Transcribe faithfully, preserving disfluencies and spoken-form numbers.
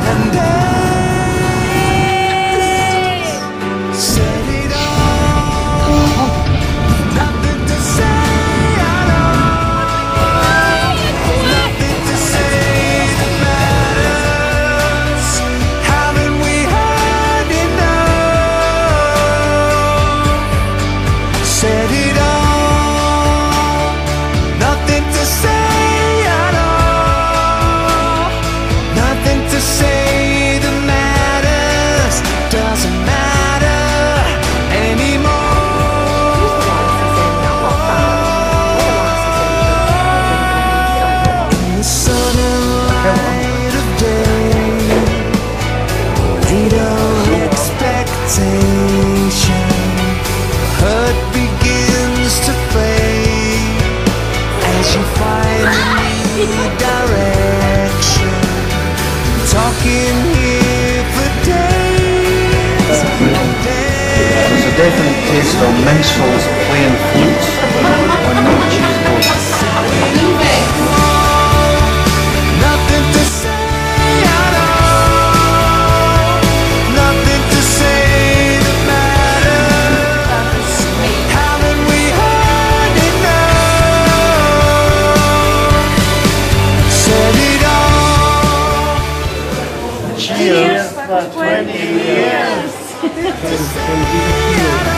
and days. Said it all, nothing to say at all, nothing to say that matters. Haven't we had enough? Said it all, nothing to say at all, nothing to say that matters. Doesn't matter anymore. In the sudden light of day, weight of expectation, hurt begins to fade as you find a new direction. Talking here for days and There's a days. definite taste of minstrels playing flutes on no cheese board. Nothing to say at all, nothing to say that matters. Haven't we had enough? Said it all. Cheers for twenty years! To say at